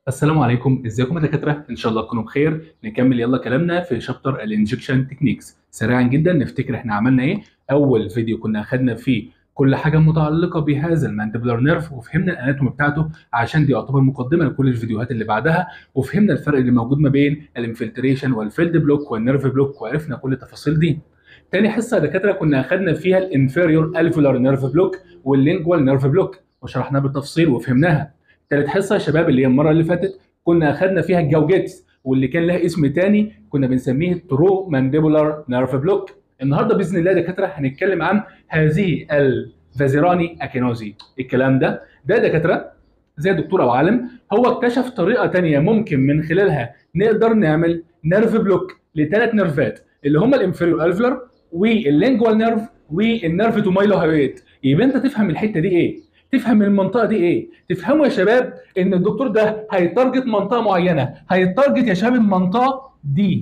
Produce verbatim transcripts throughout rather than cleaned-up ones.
السلام عليكم، ازيكم يا دكاتره؟ ان شاء الله تكونوا بخير. نكمل يلا كلامنا في شابتر الانجكشن تكنيكس. سريعا جدا نفتكر احنا عملنا ايه. اول فيديو كنا اخدنا فيه كل حاجه متعلقه بهذا المانديبولار نيرف، وفهمنا الاناتومي بتاعته عشان دي يعتبر مقدمه لكل الفيديوهات اللي بعدها، وفهمنا الفرق اللي موجود ما بين الانفلتريشن والفيلد بلوك والنيرف بلوك، وعرفنا كل التفاصيل دي. تاني حصه يا دكاتره كنا اخدنا فيها الانفيريور الفولار نيرف بلوك واللينجوال نيرف بلوك، وشرحناها بالتفصيل وفهمناها. تالت حصه يا شباب اللي هي المره اللي فاتت كنا اخدنا فيها الجوجيتس، واللي كان لها اسم تاني كنا بنسميه ترو مانديبولار نيرف بلوك. النهارده باذن الله يا دكاتره هنتكلم عن هذه الفازيراني اكينوزي. الكلام ده ده دكاتره زي دكتور او عالم هو اكتشف طريقه تانيه ممكن من خلالها نقدر نعمل نيرف بلوك لثلاث نيرفات اللي هم الانفيريور الفلر واللينجوال نيرف والنيرف تومايلو هايويت. يبقى انت تفهم الحته دي ايه، تفهم المنطقه دي ايه، تفهموا يا شباب ان الدكتور ده هيتارجت منطقه معينه، هيتارجت يا شباب المنطقه دي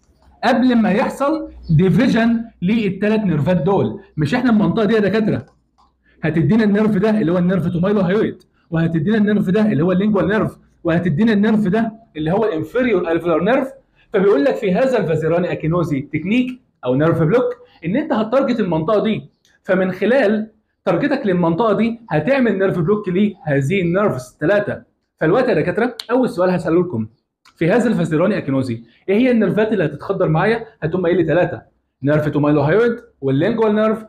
قبل ما يحصل ديفيجن للثلاث نيرفات دول. مش احنا المنطقه دي يا دكاتره هتدينا النيرف ده اللي هو النيرف تومايلو هايويت، وهتدينا النيرف ده اللي هو اللينجوال نيرف، وهتدينا النيرف ده اللي هو الانفيريور الفلر نيرف. فبيقول لك في هذا الفازيراني اكينوزي تكنيك او نيرف بلوك ان انت هتارجت المنطقه دي، فمن خلال تارجتك للمنطقه دي هتعمل نيرف بلوك لهذه النيرفز ثلاثه. فالوقت يا دكاتره اول سؤال هساله لكم في هذا الفازيراني اكينوزي، ايه هي النيرفات اللي هتتخدر معايا؟ هتقوم قايل لي ثلاثه: نيرف تومايلو هايويد واللينجوال نيرف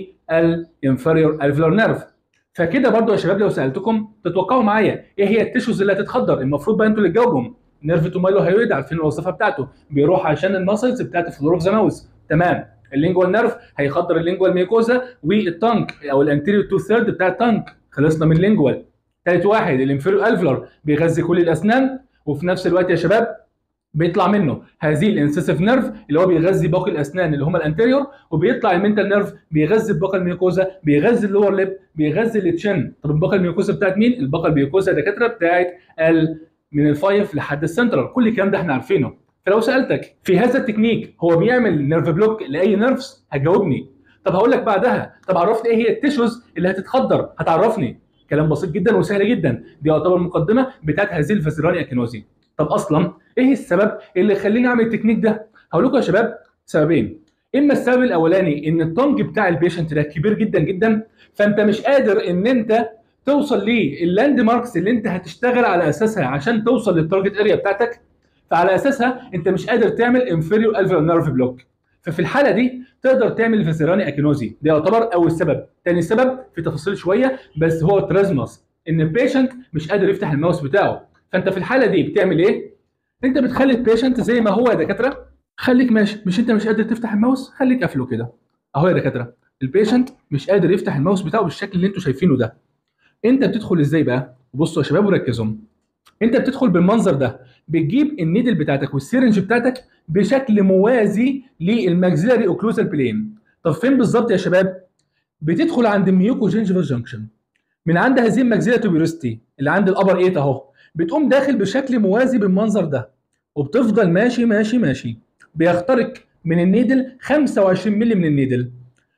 والانفيريور الفلر نيرف. فكده برضو يا شباب لو سالتكم تتوقعوا معايا ايه هي التيشوز اللي هتتخدر؟ المفروض بقى انتوا اللي تجاوبهم. نيرف تومايلو هايويد عارفين الوظيفه بتاعته، بيروح عشان الماسلز بتاعت الفلور اوف ذا ماوس، تمام. اللينجوال نيرف هيخدر اللينجوال ميكوزا والتانك او الانتيريور تو ثيرد بتاع التانك، خلصنا من اللينجوال. ثالث واحد الانفيريور الفلر بيغذي كل الاسنان، وفي نفس الوقت يا شباب بيطلع منه هذه الانسيسيف نيرف اللي هو بيغذي باقي الاسنان اللي هم الانتيريور، وبيطلع المنتال نيرف بيغذي الباقه الميوكوزا، بيغذي اللور ليب، بيغذي التشن. طب الباقه الميوكوزا بتاعت مين؟ الباقه الميوكوزا دكاتره بتاعت ال من الفايف لحد السنترال. كل الكلام ده احنا عارفينه. فلو سالتك في هذا التكنيك هو بيعمل نيرف بلوك لاي نيرفز هتجاوبني. طب هقول لك بعدها طب عرفني ايه هي التيشوز اللي هتتخدر؟ هتعرفني. كلام بسيط جدا وسهل جدا، دي يعتبر مقدمه بتاعت هذه الفازيراني اكينوزي. طب اصلا ايه السبب اللي يخليني اعمل التكنيك ده؟ هقول لكم يا شباب سببين. اما السبب الاولاني ان الطنج بتاع البيشنت ده كبير جدا جدا، فانت مش قادر ان انت توصل لللاند ماركس اللي انت هتشتغل على اساسها عشان توصل للتارجت اريا بتاعتك، فعلى اساسها انت مش قادر تعمل انفيريور الفيولار نيرف بلوك. ففي الحاله دي تقدر تعمل فازيراني اكينوزي. ده يعتبر اول سبب. تاني سبب في تفاصيل شويه بس هو ترازماس، ان البيشنت مش قادر يفتح الماوس بتاعه. فانت في الحاله دي بتعمل ايه؟ انت بتخلي البيشنت زي ما هو يا دكاتره، خليك ماشي. مش انت مش قادر تفتح الماوس، خليك قافله كده اهو يا دكاتره. البيشنت مش قادر يفتح الماوس بتاعه بالشكل اللي انتوا شايفينه ده. انت بتدخل ازاي بقى؟ بصوا يا شباب وركزوا. انت بتدخل بالمنظر ده، بتجيب النيدل بتاعتك والسيرنج بتاعتك بشكل موازي للماكسيلاري اوكلوزال بلين. طب فين بالظبط يا شباب؟ بتدخل عند الميوكو جينجيفال جانكشن، من عند هذه الماكسيلا توبيروستي اللي عند الابر ايت اهو، بتقوم داخل بشكل موازي بالمنظر ده، وبتفضل ماشي ماشي ماشي، بيخترق من النيدل خمسة وعشرين مللي من النيدل.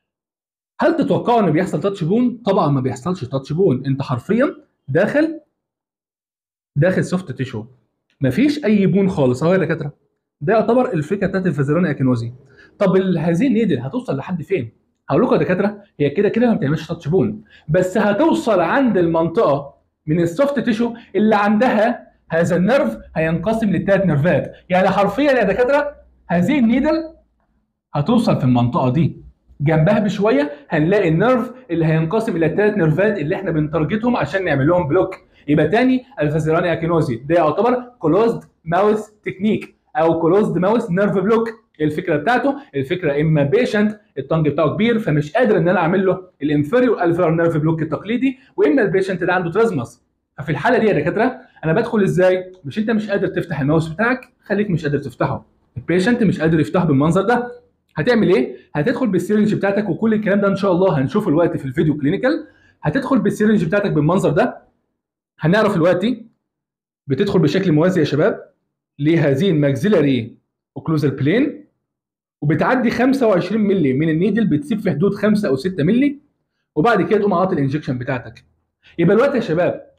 هل تتوقعوا ان بيحصل تاتش بون؟ طبعا ما بيحصلش تاتش بون، انت حرفيا داخل داخل سوفت تيشو، مفيش اي بون خالص اهو يا دكاتره. ده يعتبر الفكره بتاعت الفازيراني اكينوزي. طب هذه النيدل هتوصل لحد فين؟ هقول لكم يا دكاتره هي كده كده ما بتعملش تاتش بون، بس هتوصل عند المنطقه من السوفت تيشو اللي عندها هذا النيرف هينقسم لثلاث نيرفات. يعني حرفيا يا دكاتره هذه النيدل هتوصل في المنطقه دي، جنبها بشويه هنلاقي النيرف اللي هينقسم الى الثلاث نيرفات اللي احنا بنتارجتهم عشان نعمل لهم بلوك. يبقى تاني الفازيراني اكينوزي ده يعتبر كلوزد ماوس تكنيك او كلوزد ماوس نيرف بلوك. الفكره بتاعته الفكره اما بيشنت الطنج بتاعه كبير فمش قادر ان انا اعمل له الانفيريور الفيولار نيرف بلوك التقليدي، واما البيشنت ده عنده ترازماس. ففي الحاله دي يا دكاتره انا بدخل ازاي؟ مش انت مش قادر تفتح الماوس بتاعك، خليك مش قادر تفتحه. البيشنت مش قادر يفتحه بالمنظر ده، هتعمل ايه؟ هتدخل بالسيرنج بتاعتك، وكل الكلام ده ان شاء الله هنشوفه دلوقتي في الفيديو كلينيكال. هتدخل بالسيرنج بتاعتك بالمنظر ده، هنعرف دلوقتي. بتدخل بشكل موازي يا شباب لهذه الماكسيلاري اوكلوزال بلين، وبتعدي خمسة وعشرين مللي من النيدل، بتسيب في حدود خمسة او ستة مللي، وبعد كده تقوم عاطي الانجكشن بتاعتك. يبقى دلوقتي يا شباب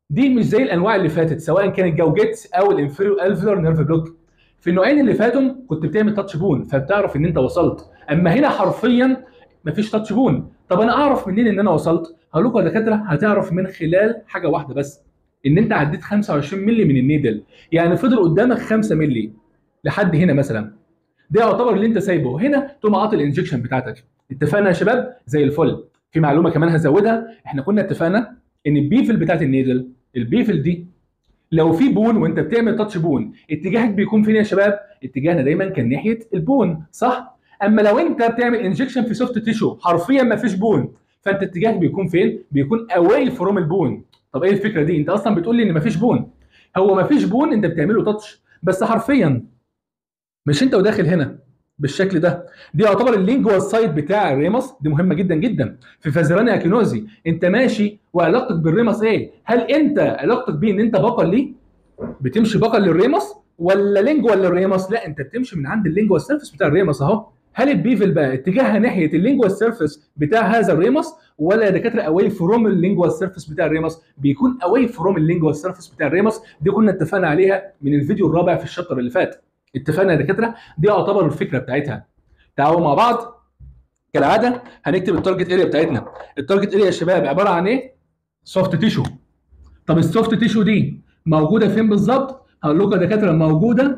دي مش زي الانواع اللي فاتت سواء كانت جوجيتس او الانفيريور الفيلر نيرف بلوك. في النوعين اللي فاتوا كنت بتعمل تاتش بون فبتعرف ان انت وصلت، اما هنا حرفيا مفيش تاتش بون. طب انا اعرف منين ان انا وصلت؟ هقول لكم يا دكاتره هتعرف من خلال حاجه واحده بس، ان انت عديت خمسة وعشرين مللي من النيدل، يعني فضل قدامك خمسة مللي لحد هنا مثلا، ده يعتبر اللي انت سايبه هنا تقوم عاطي الانجكشن بتاعتك. اتفقنا يا شباب؟ زي الفل. في معلومه كمان هزودها، احنا كنا اتفقنا ان البيفل بتاعت النيدل، البيفل دي لو في بون وانت بتعمل تاتش بون اتجاهك بيكون فين يا شباب؟ اتجاهنا دايما كان ناحيه البون، صح؟ اما لو انت بتعمل انجكشن في سوفت تيشو حرفيا ما فيش بون، فانت اتجاهك بيكون فين؟ بيكون اواي فروم البون. طب ايه الفكره دي؟ انت اصلا بتقول لي ان ما فيش بون. هو ما فيش بون، انت بتعمله تاتش بس حرفيا، مش انت وداخل هنا بالشكل ده. دي يعتبر اللينجوال سايد بتاع الريمس، دي مهمه جدا جدا في فازراني اكينوزي. انت ماشي وعلاقتك بالريمس ايه؟ هل انت علاقتك بيه ان انت بقل ليه؟ بتمشي بقل للريمس ولا لينجوال للريمس؟ لا، انت بتمشي من عند اللينجوال سيرفيس بتاع الريمس اهو. هل البيفل بقى اتجاهها ناحيه اللينجوال سيرفيس بتاع هذا الريمس ولا يا دكاتره اواي فروم اللينجوال سيرفيس بتاع الريمس؟ بيكون اواي فروم اللينجوال سيرفيس بتاع الريمس. دي كنا اتفقنا عليها من الفيديو الرابع في الشابتر اللي فات. اتفقنا يا دكاتره؟ دي يعتبر الفكره بتاعتها. تعالوا مع بعض كالعاده هنكتب التارجت اريا بتاعتنا. التارجت اريا يا شباب عباره عن ايه؟ سوفت تيشو. طب السوفت تيشو دي موجوده فين بالظبط؟ هقول لكم يا دكاتره موجوده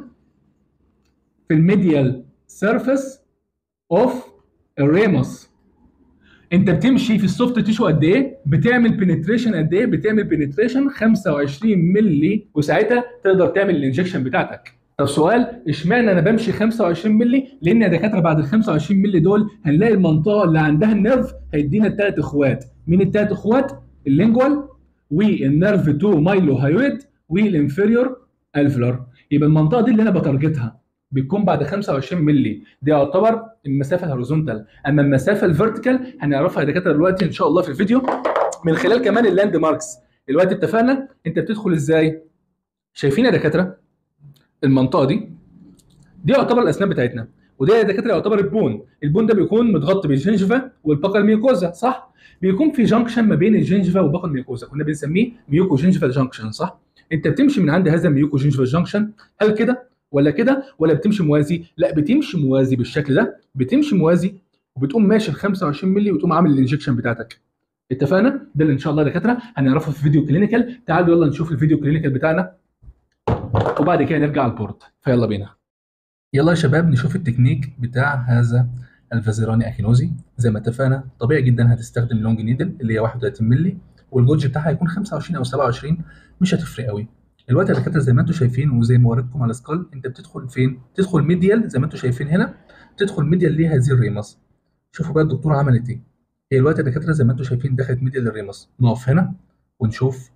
في الميديال سيرفيس اوف الريمس. انت بتمشي في السوفت تيشو قد ايه؟ بتعمل بنتريشن قد ايه؟ بتعمل بنتريشن خمسة وعشرين مللي، وساعتها تقدر تعمل الانجكشن بتاعتك. طب سؤال، اشمعنى انا بمشي خمسة وعشرين مللي؟ لان يا دكاتره بعد ال خمسة وعشرين مللي دول هنلاقي المنطقه اللي عندها النيرف هيدينا الثلاث اخوات. مين الثلاث اخوات؟ اللينجوال والنيرف اتنين مايلو هايويد والانفيريور الفلر. يبقى المنطقه دي اللي انا بتارجتها بتكون بعد خمسة وعشرين مللي، دي يعتبر المسافه الهوريزونتال. اما المسافه الفيرتيكال هنعرفها يا دكاتره دلوقتي ان شاء الله في الفيديو من خلال كمان اللاند ماركس. دلوقتي اتفقنا انت بتدخل ازاي؟ شايفين يا دكاتره المنطقه دي؟ دي يعتبر الاسنان بتاعتنا، وده يا دكاتره يعتبر البون. البون ده بيكون متغطي بالجنجفا والباقه الميوكوزا، صح؟ بيكون في جانكشن ما بين الجنجفا والباقه الميوكوزا، كنا بنسميه ميوكو جنجفال جانكشن، صح؟ انت بتمشي من عند هذا الميوكو جنجفال جانكشن، هل كده ولا كده ولا بتمشي موازي؟ لا، بتمشي موازي بالشكل ده، بتمشي موازي وبتقوم ماشي ال خمسة وعشرين مللي وتقوم عامل الانجكشن بتاعتك. اتفقنا؟ ده اللي ان شاء الله يا دكاتره هنعرفه في فيديو كلينيكال. تعالوا يلا نشوف الفيديو كلينيكال بتاعنا وبعد كده نرجع على البورد، فيلا بينا. يلا يا شباب نشوف التكنيك بتاع هذا الفازيراني اكينوزي. زي ما اتفقنا طبيعي جدا هتستخدم لونج نيدل اللي هي واحد وثلاثين مللي، والجوج بتاعها هيكون خمسة وعشرين او سبعة وعشرين، مش هتفرق قوي. الوقت يا دكاتره زي ما انتم شايفين وزي ما وريتكم على السكال، انت بتدخل فين؟ تدخل ميديال زي ما انتم شايفين هنا، تدخل ميديال لهذه الريمس. شوفوا بقى الدكتوره عملت ايه. هي الوقت يا دكاتره زي ما انتم شايفين دخلت ميديال للريمس. نقف هنا ونشوف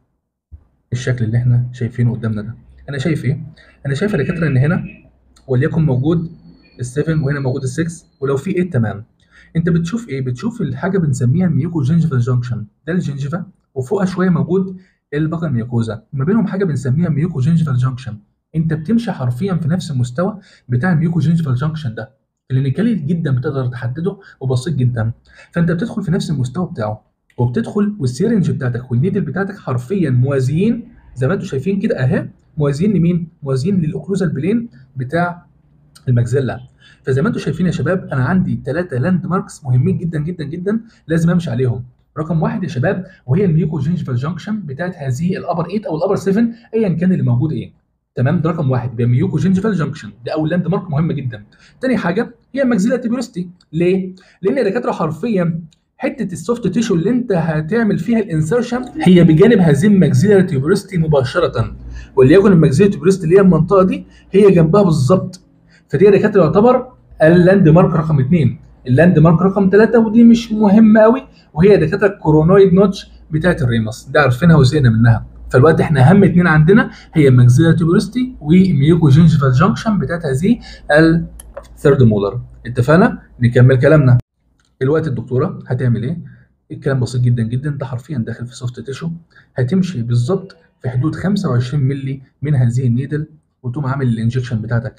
الشكل اللي احنا شايفينه قدامنا ده. انا شايف ايه؟ انا شايف يا دكاتره ان هنا وليكن موجود السبعة وهنا موجود الستة، ولو في ايه تمام. انت بتشوف ايه؟ بتشوف الحاجه بنسميها الميوكو جنجفال جانكشن، ده الجنجفا وفوقها شويه موجود الباقه الميوكوزا، ما بينهم حاجه بنسميها ميوكو جنجفال جانكشن. انت بتمشي حرفيا في نفس المستوى بتاع الميوكو جنجفال جانكشن ده، كلينيكالي جدا بتقدر تحدده وبسيط جدا. فانت بتدخل في نفس المستوى بتاعه وبتدخل والسيرنج بتاعتك والنيدل بتاعتك حرفيا موازيين زي ما انتم شايفين كده اهي. موازيين لمين؟ موازيين للاوكلوزال بلين بتاع المجزله. فزي ما انتم شايفين يا شباب انا عندي ثلاثه لاند ماركس مهمين جدا جدا جدا لازم امشي عليهم. رقم واحد يا شباب وهي الميوكو جنجفال جانكشن بتاعت هذه الابر ثمانية او الابر سبعة ايا كان اللي موجود ايه. تمام، ده رقم واحد، يبقى ميوكو جنجفال جانكشن ده اول لاند مارك مهمه جدا. تاني حاجه هي الماكسيلا تيبيورستي. ليه؟ لان يا دكاتره حرفيا حته السوفت تيشو اللي انت هتعمل فيها الانسرشن هي بجانب هذه الماكسيلا تيبيورستي مباشره، وليكن الماكسيلا تيبيورستي اللي هي المنطقه دي هي جنبها بالظبط. فدي يا دكاتره يعتبر اللاند مارك رقم اثنين. اللاند مارك رقم ثلاثة ودي مش مهمه قوي، وهي يا دكاتره الكورونويد نوتش بتاعت الريمس، ده عارفينها وزهقنا منها. فالوقت احنا اهم اثنين عندنا هي الماكسيلا تيبيورستي وميوكو جنجفال جانكشن بتاعت هذه الثيرد مولر. اتفقنا؟ نكمل كلامنا. الوقت الدكتوره هتعمل ايه؟ الكلام بسيط جدا جدا، ده حرفيا داخل في سوفت تيشو، هتمشي بالظبط في حدود خمسة وعشرين مللي من هذه النيدل وتقوم عامل الانجكشن بتاعتك.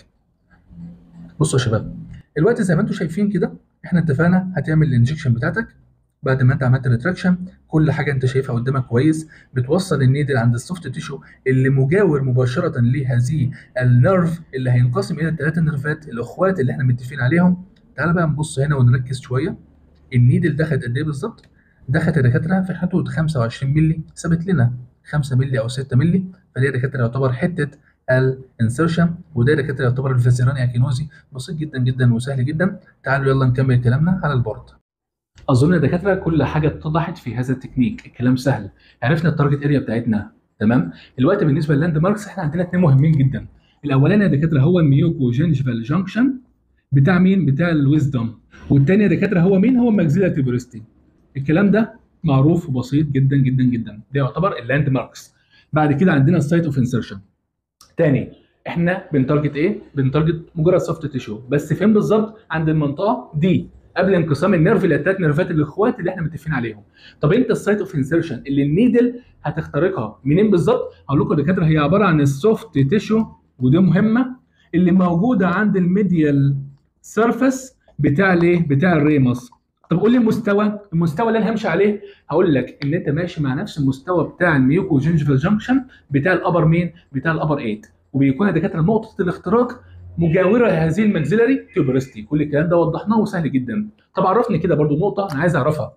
بصوا يا شباب الوقت زي ما انتم شايفين كده احنا اتفقنا هتعمل الانجكشن بتاعتك بعد ما انت عملت ريتراكشن كل حاجه انت شايفها قدامك كويس، بتوصل النيدل عند السوفت تيشو اللي مجاور مباشره لهذه النيرف اللي هينقسم الى الثلاثه نيرفات الاخوات اللي احنا متفقين عليهم. تعال بقى نبص هنا ونركز شويه. النيدل دخلت قد ايه بالظبط؟ دخلت يا دكاتره في حدود خمسة وعشرين مللي، ثابت لنا خمسة مللي او ستة مللي، فدي يا دكاتره يعتبر حته الانسرشن، وده يا دكاتره يعتبر الفيزيراني اكينوزي. بسيط جدا جدا وسهل جدا. تعالوا يلا نكمل كلامنا على البورد. اظن يا دكاتره كل حاجه اتضحت في هذا التكنيك، الكلام سهل، عرفنا التارجت اريا بتاعتنا تمام. دلوقتي بالنسبه للاند ماركس احنا عندنا اثنين مهمين جدا. الاولاني يا دكاتره هو الميوكو جينجفال جانكشن بتاع مين؟ بتاع الويزدوم. والثاني يا دكاتره هو مين؟ هو الماكسيلا تيبرستي. الكلام ده معروف وبسيط جدا جدا جدا، ده يعتبر اللاند ماركس. بعد كده عندنا السايت اوف انسرشن. تاني احنا بنتارجت ايه؟ بنتارجت مجرد سوفت تيشو، بس فين بالظبط؟ عند المنطقه دي قبل انقسام النيرف الى الثلاث نيرفات الاخوات اللي احنا متفقين عليهم. طب انت السايت اوف انسرشن اللي النيدل هتخترقها منين بالظبط؟ هقول لكم يا دكاتره هي عباره عن السوفت تيشو، ودي مهمه، اللي موجوده عند الميديال سيرفيس بتاع الايه؟ بتاع الريمس. طب قول لي المستوى، المستوى اللي انا همشي عليه، هقول لك ان انت ماشي مع نفس المستوى بتاع الميوكو جينجفال جانكشن بتاع الابر مين؟ بتاع الابر ثمانية، وبيكون يا دكاتره نقطه الاختراق مجاوره هذه الماكسيلاري تيوبرستي. كل الكلام ده وضحناه وسهل جدا. طب عرفني كده برضو نقطه انا عايز اعرفها،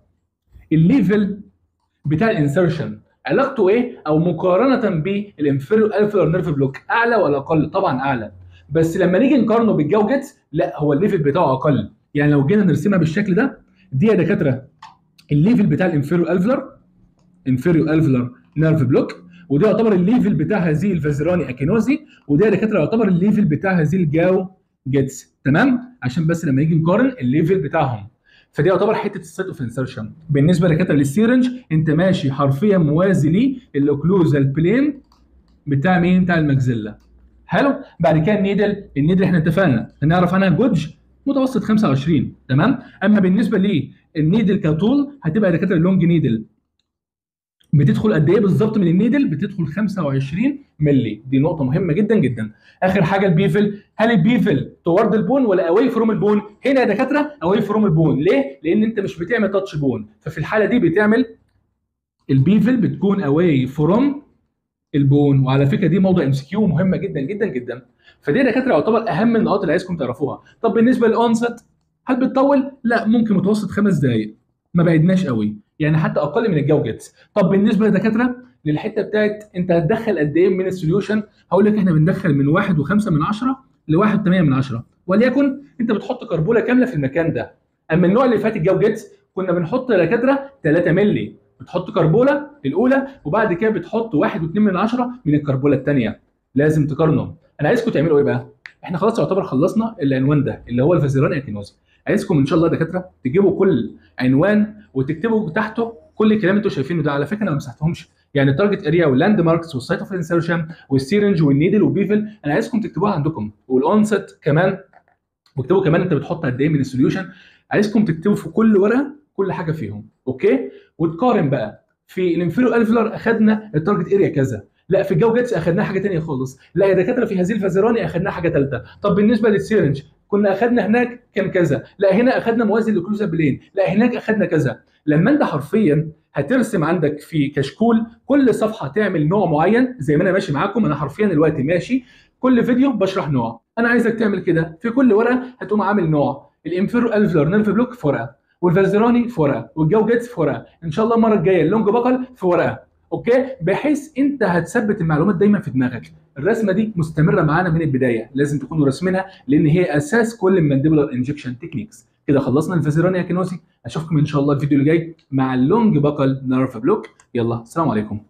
الليفل بتاع الانسرشن علاقته ايه او مقارنه بالانفيريور الفيلر نيرف بلوك، اعلى ولا اقل؟ طبعا اعلى، بس لما نيجي نقارنه بالجوجتس لا، هو الليفل بتاعه اقل. يعني لو جينا نرسمها بالشكل ده، دي يا دكاتره الليفل بتاع الانفيريور الفيلر انفيريور الفيلر نيرف بلوك، وده يعتبر الليفل بتاع هذه الفازيراني اكينوزي، وده يا دكاتره يعتبر الليفل بتاع هذه الجاو جيتس تمام، عشان بس لما نيجي نقارن الليفل بتاعهم. فدي يعتبر حته السيت اوف انسرشن. بالنسبه لدكاتره للسيرنج انت ماشي حرفيا موازي للاوكلوزال بلين بتاع مين؟ بتاع الماكسيلا. حلو. بعد كده النيدل، النيدل احنا اتفقنا هنعرف عنها جودج متوسط خمسة وعشرين تمام. اما بالنسبه للنيدل كطول هتبقى دكاتره اللونج نيدل بتدخل قد ايه بالظبط من النيدل؟ بتدخل خمسة وعشرين مللي، دي نقطه مهمه جدا جدا. اخر حاجه البيفل، هل البيفل توارد البون ولا اواي فروم البون؟ هنا يا دكاتره اواي فروم البون. ليه؟ لان انت مش بتعمل تاتش بون، ففي الحاله دي بتعمل البيفل بتكون اواي فروم البون. وعلى فكره دي موضوع ام سي كيو مهمه جدا جدا جدا. فدي يا دكاتره يعتبر اهم النقاط اللي عايزكم تعرفوها. طب بالنسبه للاونست هل بتطول؟ لا، ممكن متوسط خمس دقائق، ما بعدناش قوي، يعني حتى اقل من الجوجتس. طب بالنسبه للدكاتره للحته بتاعت انت هتدخل قد ايه من السوليوشن، هقول لك احنا بندخل من واحد فاصلة خمسة من عشرة ل واحد فاصلة ثمانية من عشرة، وليكن انت بتحط كربوله كامله في المكان ده. اما النوع اللي فات الجوجتس كنا بنحط يا دكاتره ثلاثة مللي، بتحط كربوله الاولى وبعد كده بتحط واحد فاصلة اثنين من عشرة من الكربوله الثانيه. لازم تقارنهم. انا عايزكم تعملوا ايه بقى؟ احنا خلاص يعتبر خلصنا العنوان ده اللي هو الفازيراني اكينوزي. عايزكم ان شاء الله يا دكاتره تجيبوا كل عنوان وتكتبوا تحته كل الكلام اللي انتوا شايفينه ده. على فكره انا ما مسحتهمش، يعني التارجت اريا واللاند ماركس والسايت اوف انسرشن والسيرنج والنيدل والبيفل انا عايزكم تكتبوها عندكم، والاونست كمان، واكتبوا كمان انت بتحط قد ايه من السوليوشن. عايزكم تكتبوا في كل ورقه كل حاجه فيهم، اوكي؟ وتقارن بقى. في الانفيريور الفيلر اخذنا التارجت اريا كذا، لا في الجو جيتس اخذناها حاجه ثانيه خالص، لا يا دكاتره في هذه الفازيراني اخذناها حاجه ثالثه. طب بالنسبه للسيرنج كنا اخذنا هناك كان كذا، لا هنا اخذنا موازي للكلوزا بلين، لا هناك اخذنا كذا. لما انت حرفيا هترسم عندك في كشكول كل صفحه تعمل نوع معين، زي ما انا ماشي معاكم، انا حرفيا دلوقتي ماشي كل فيديو بشرح نوع، انا عايزك تعمل كده في كل ورقه. هتقوم عامل نوع الانفيرو الفلر نيرف بلوك في ورقه، والفازيراني في ورقه، والجو جيتس في ورقه، ان شاء الله المره الجايه اللونج باكل في ورقه، اوكي؟ بحيث انت هتثبت المعلومات دايما في دماغك. الرسمه دي مستمره معانا من البدايه، لازم تكونوا راسمينها لان هي اساس كل المانديبولار انجكشن تكنيكس. كده خلصنا الفازيراني اكينوزي. اشوفكم ان شاء الله الفيديو اللي جاي مع اللونج باكل نيرف بلوك. يلا، السلام عليكم.